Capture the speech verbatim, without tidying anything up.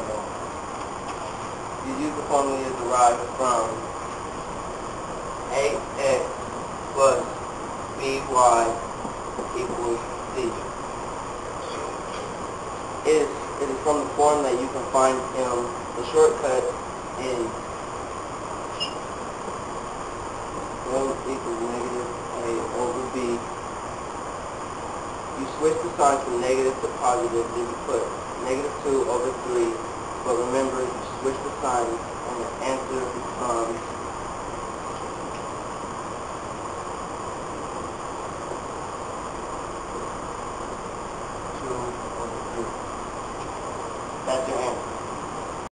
formula. You use the formula derived from ax plus by equals c. It is, it is from the form that you can find in the shortcut in m equals negative a over b. You switch the sign from negative to positive, then you put negative two over three, but remember you switch the signs and the answer becomes